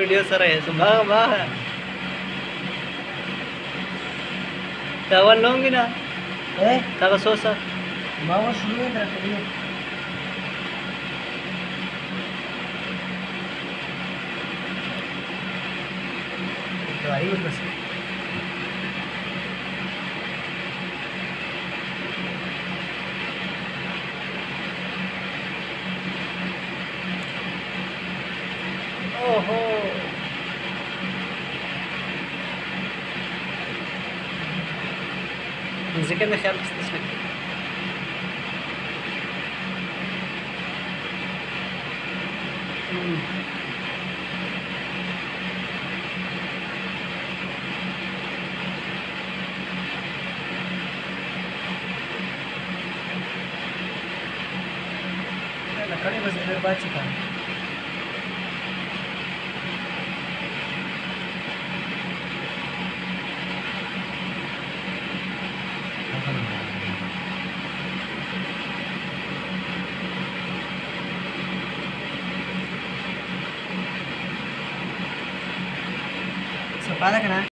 video sir है सुबह बाह तवन लोगी ना तब सो सर मावा शुरू है तेरा करिए गाड़ी उठ बस ओहो زي كده خيال تستسلك لا कड़ी बस इधर बात चुका Sepada kena